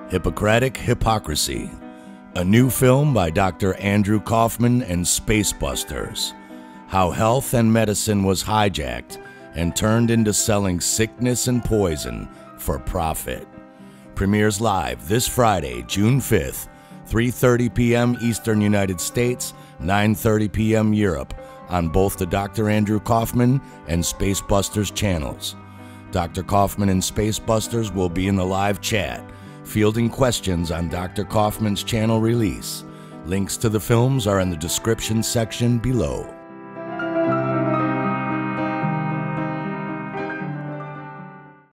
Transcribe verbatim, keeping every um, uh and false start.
Hippocratic Hypocrisy, a new film by Doctor Andrew Kaufman and Spacebusters. How health and medicine was hijacked and turned into selling sickness and poison for profit. Premieres live this Friday, June fifth, three thirty p m Eastern United States, nine thirty p m Europe, on both the Doctor Andrew Kaufman and Spacebusters channels. Doctor Kaufman and Spacebusters will be in the live chat, fielding questions on Doctor Kaufman's channel release. Links to the films are in the description section below.